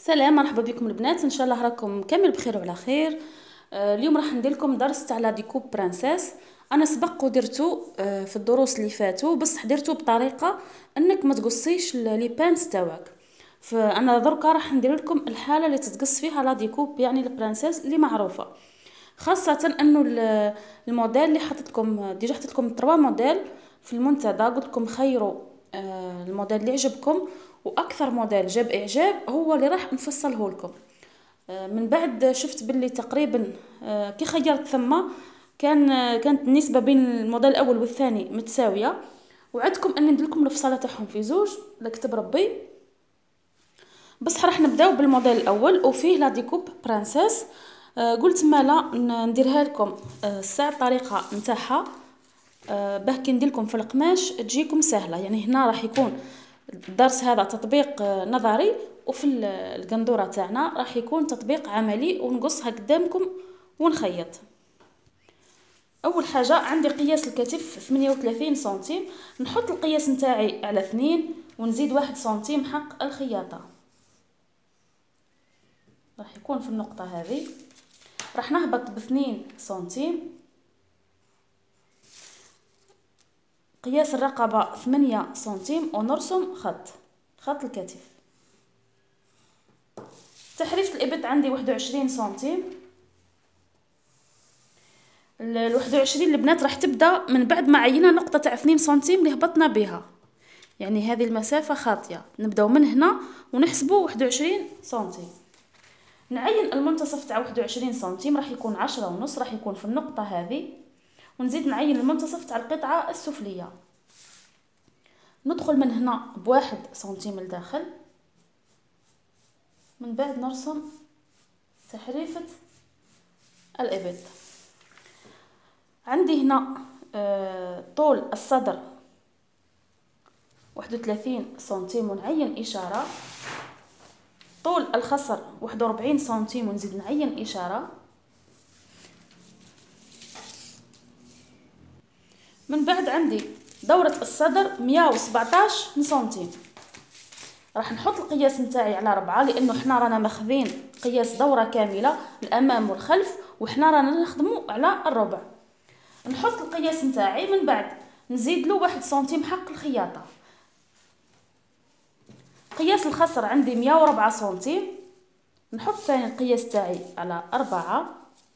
سلام، مرحبا بكم البنات. ان شاء الله راكم كامل بخير وعلى خير. اليوم راح ندير لكم درس تاع لا ديكوب برانسيس. انا سبق ودرتو في الدروس اللي فاتوا، بس درتو بطريقه انك ما تقصيش لي بانس تاعك. فانا دركا راح ندير لكم الحاله اللي تتقص فيها لا ديكوب، يعني البرانسيس اللي معروفه. خاصه انه الموديل اللي حطيت لكم ديجا، حطيت لكم 3 موديل في المنتدى، قلت لكم خيروا الموديل اللي يعجبكم، واكثر موديل جاب اعجاب هو اللي راح نفصله لكم. من بعد شفت باللي تقريبا كي خيرت ثم كانت النسبه بين الموديل الاول والثاني متساويه. وعدتكم اني ندير لكم الفصاله تاعهم في زوج لكتب ربي. بس راح نبداو بالموديل الاول وفيه لا ديكوب برانسيس. قلت مالا نديرها لكم الساعه الطريقه نتاعها، باه كي ندير لكم في القماش تجيكم سهله. يعني هنا راح يكون الدرس هذا تطبيق نظري، وفي القندوره تاعنا راح يكون تطبيق عملي، ونقصها قدامكم ونخيط. اول حاجه عندي قياس الكتف 38 سنتيم، نحط القياس نتاعي على 2 ونزيد 1 سنتيم حق الخياطه. راح يكون في النقطه هذه، راح نهبط ب2 سنتيم. قياس الرقبه 8 سنتيم، ونرسم خط الكتف. تحريفة الإبط عندي 21 سنتيم. 21 البنات راح تبدا من بعد ما عينا نقطه تاع 2 سنتيم اللي هبطنا بها، يعني هذه المسافه خاطيه. نبداو من هنا ونحسبوا 21 سنتيم. نعين المنتصف تاع 21 سنتيم، راح يكون 10.5، راح يكون في النقطه هذه. ونزيد نعين المنتصف تاع القطعه السفليه. ندخل من هنا بواحد سنتيم لداخل. من بعد نرسم تحريفة الإبط. عندي هنا طول الصدر 31 سنتيم ونعين إشارة. طول الخصر 41 سنتيم ونزيد نعين إشارة. من بعد عندي دورة الصدر 117 سنتيم. راح نحط القياس نتاعي على 4، لانه حنا رانا ماخذين قياس دوره كامله الامام والخلف، وحنا رانا نخدموا على الربع. نحط القياس نتاعي، من بعد نزيد له 1 سنتيم حق الخياطه. قياس الخصر عندي 104 سنتيم، نحط ثاني القياس تاعي على 4،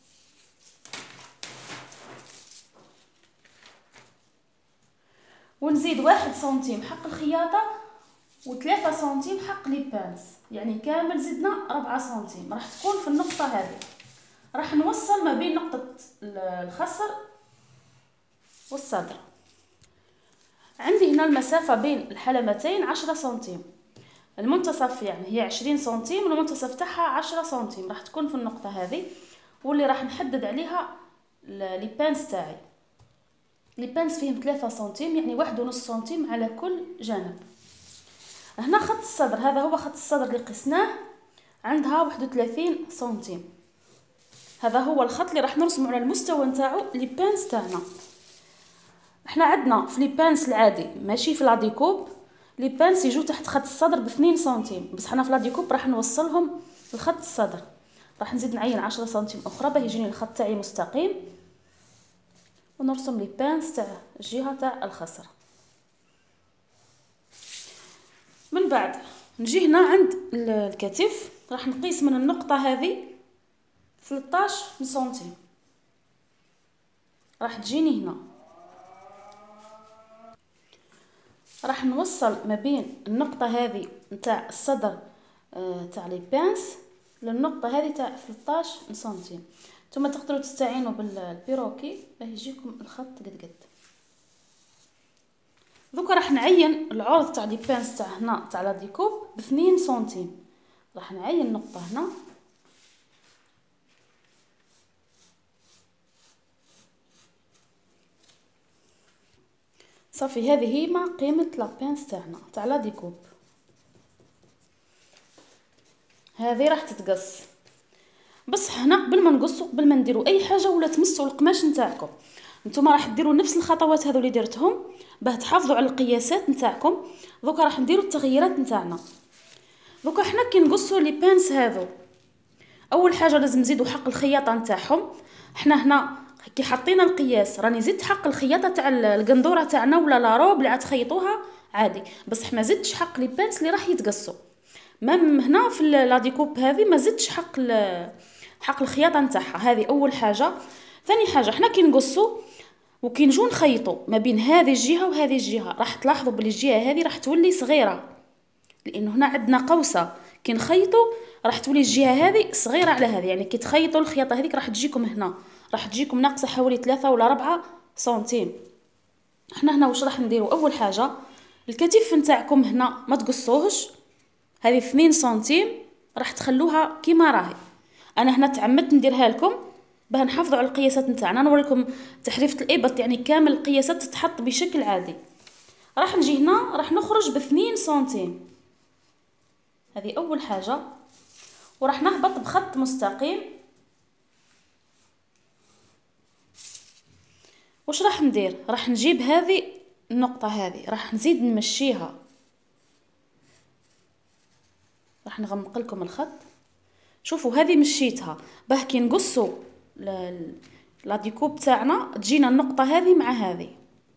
ونزيد 1 سنتيم حق الخياطه و3 سنتيم حق لي بانس، يعني كامل زدنا 4 سنتيم. راح تكون في النقطة هذه. راح نوصل ما بين نقطة الخصر والصدر. عندي هنا المسافة بين الحلمتين 10 سنتيم. المنتصف يعني هي 20 سنتيم، والمنتصف تاعها 10 سنتيم. راح تكون في النقطة هذه، واللي راح نحدد عليها لي بانس تاعي. لي بانس فيهم 3 سنتيم، يعني 1.5 سنتيم على كل جانب. هنا خط الصدر، هذا هو خط الصدر اللي قسناه، عندها 31 سنتيم. هذا هو الخط اللي راح نرسمه على المستوى نتاعو لي بانس تاعنا. احنا عندنا في لي بانس العادي ماشي في لا ديكوب، لي بانس يجوا تحت خط الصدر ب2 سنتيم، بس حنا في لا ديكوب راح نوصلهم لخط الصدر. راح نزيد نعين 10 سنتيم اخرى باه يجيني الخط تاعي مستقيم، ونرسم لي بانس تاع الجهه تاع الخصر. من بعد نجي هنا عند الكتف، راح نقيس من النقطة هذه 13 سنتيم. راح تجيني هنا، راح نوصل ما بين النقطة هذه نتاع الصدر تاع لي بانس للنقطة هذه تاع 13 سنتيم. ثم تقدروا تستعينوا بالبيروكي باه يجيكم الخط قد. دوكا راح نعين العرض تاع لي بانس تاع هنا تاع لا ديكوب ب2 سنتيم. راح نعين نقطه هنا، صافي. هذه هي قيمه لا بانس تاعنا تاع لا ديكوب. هذه راح تتقص. بس هنا قبل ما نقصوا، قبل ما نديروا اي حاجه ولا تمسوا القماش نتاعكم، نتوما راح ديروا نفس الخطوات هذو اللي درتهم باه تحافظوا على القياسات نتاعكم. دوكا راح نديروا التغييرات نتاعنا. دوكا حنا كي نقصوا لي بانس هذو، اول حاجه لازم نزيدوا حق الخياطه نتاعهم. حنا هنا كي حطينا القياس راني زدت حق الخياطه تاع القندوره تاعنا ولا لا روب اللي تخيطوها عادي، بصح ما زدتش حق لي بانس اللي راح يتقصوا. مام هنا في لا ديكوب هذه ما زدتش حق الخياطه نتاعها. هذه اول حاجه. ثاني حاجه حنا كي نقصوا وكي نجو نخيطوا ما بين هذه الجهه وهذه الجهه راح تلاحظوا بلي الجهه هذه راح تولي صغيره، لانه هنا عندنا قوسه. كي نخيطوا راح تولي الجهه هذه صغيره على هذه، يعني كي تخيطوا الخياطه هذيك راح تجيكم هنا راح تجيكم ناقصه حوالي 3 ولا 4 سنتيم. احنا هنا واش راح نديروا؟ اول حاجه الكتف نتاعكم هنا ما تقصوهش، هذه 2 سنتيم راح تخلوها كيما راهي. انا هنا تعمدت نديرها لكم باه نحافظوا على القياسات نتاعنا. نوريكم تحريفه الابط، يعني كامل القياسات تتحط بشكل عادي. راح نجي هنا راح نخرج ب2 سنتيم، هذه اول حاجه. وراح نهبط بخط مستقيم. واش راح ندير؟ راح نجيب هذه النقطه هذه راح نزيد نمشيها، راح نغمق لكم الخط. شوفوا هذه مشيتها باه كي نقصوا لا ديكوب تاعنا تجينا النقطه هذه مع هذه.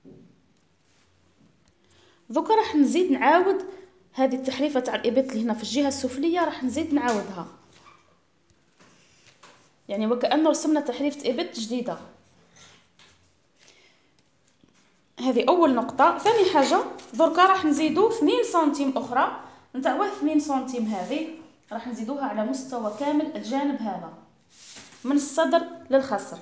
دوكا راح نزيد نعاود هذه التحريفه تاع الابط اللي هنا في الجهه السفليه، راح نزيد نعاودها، يعني وكأنه رسمنا تحريفه ابط جديده. هذه اول نقطه. ثاني حاجه دركا راح نزيدو 2 سنتيم اخرى نتاع 2 سنتيم هذه راح نزيدوها على مستوى كامل الجانب هذا من الصدر للخصر.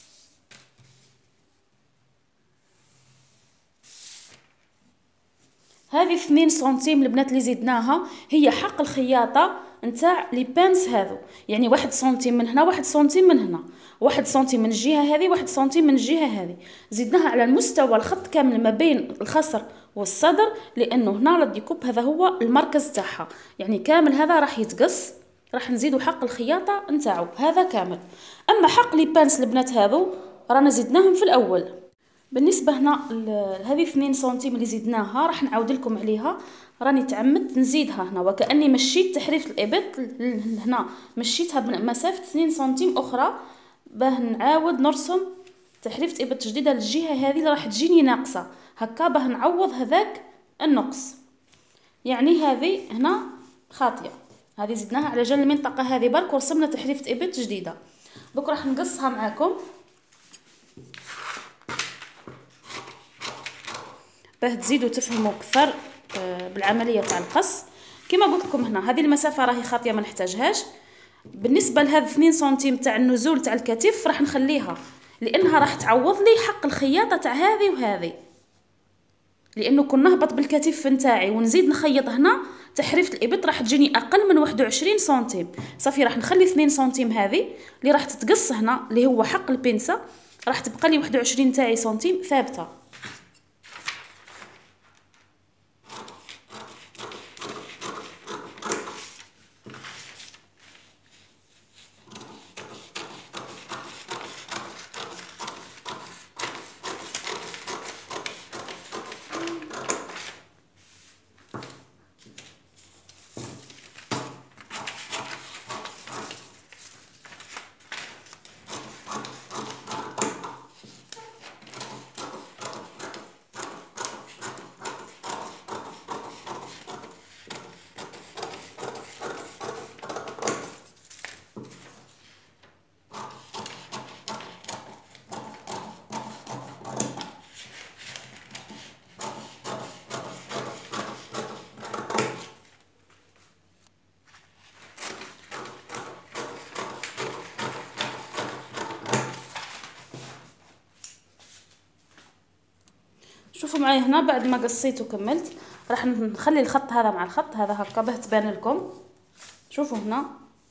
هذه 2 سنتيم البنات اللي زدناها هي حق الخياطه نتاع لي بانس هذو، يعني 1 سنتيم من هنا 1 سنتيم من هنا 1 سنتيم من الجهه هذه 1 سنتيم من الجهه هذه. زدناها على المستوى الخط كامل ما بين الخصر والصدر، لانه هنا لا ديكوب هذا هو المركز تاعها، يعني كامل هذا راح يتقص. راح نزيدوا حق الخياطه نتاعو هذا كامل. اما حق لي بانس البنات هذو رانا زدناهم في الاول. بالنسبه هنا هذه 2 سنتيم اللي زدناها راح نعاود لكم عليها. راني تعمدت نزيدها هنا وكاني مشيت تحريف الابط هنا، مشيتها بمسافه 2 سنتيم اخرى باه نعاود نرسم تحريفه ابط جديده للجهه هذه اللي راح تجيني ناقصه، هكا باه نعوض هذاك النقص. يعني هذه هنا خاطئه، هذه زدناها على جال المنطقه هذه برك ورسمنا تحريفه ابط جديده. دوك راح نقصها معاكم باه تزيدوا تفهموا اكثر بالعمليه تاع القص. كما قلت لكم هنا هذه المسافه راهي خاطيه ما نحتاجهاش. بالنسبه لهذا 2 سنتيم تاع النزول تاع الكتف راح نخليها، لانها راح تعوض لي حق الخياطه تاع هذه وهذه، لانه كون نهبط بالكتف نتاعي ونزيد نخيط هنا تحريفه الابط راح تجيني اقل من 21 سنتيم. صافي راح نخلي 2 سنتيم هذه اللي راح تتقص هنا اللي هو حق البنسه، راح تبقى لي 21 تاعي سنتيم ثابته. شوفوا معايا هنا بعد ما قصيت وكملت راح نخلي الخط هذا مع الخط هذا هكا باه تبان لكم. شوفوا هنا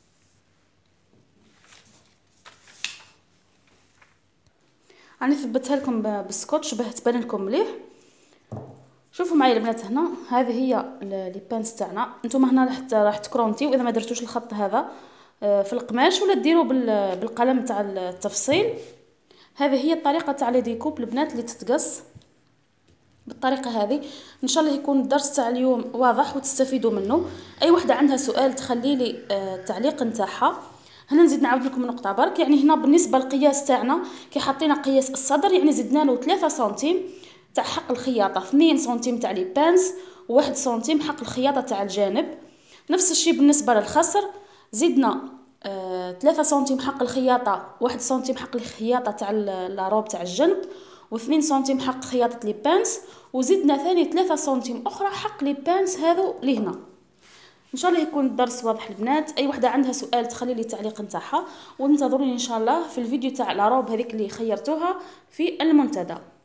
راني ثبتها لكم بالسكوتش باه تبان لكم مليح. شوفوا معايا البنات هنا هذه هي لي بانس تاعنا. نتوما هنا راح تكرونتيو اذا ما درتوش الخط هذا في القماش ولا ديروا بالقلم تاع التفصيل. هذه هي الطريقه تاع لي ديكوب البنات اللي تتقص بالطريقه هذه. ان شاء الله يكون الدرس تاع اليوم واضح وتستفيدوا منه. اي وحده عندها سؤال تخلي لي التعليق نتاعها. هنا نزيد نعاود لكم نقطه برك، يعني هنا بالنسبه للقياس تاعنا كي حطينا قياس الصدر يعني زدنا له 3 سنتيم تاع حق الخياطه، 2 سنتيم تاع لي بانس، و1 سنتيم حق الخياطه تاع الجانب. نفس الشيء بالنسبه للخصر، زدنا 3 سنتيم حق الخياطه، 1 سنتيم حق الخياطه تاع لاروب تاع الجنب، و2 سنتيم حق خياطه لي بانس، وزدنا ثاني 3 سنتيم اخرى حق لي بانس هذو لهنا. ان شاء الله يكون الدرس واضح البنات. اي وحده عندها سؤال تخلي لي التعليق نتاعها، وانتظروني ان شاء الله في الفيديو تاع لاروب هذيك اللي خيرتوها في المنتدى.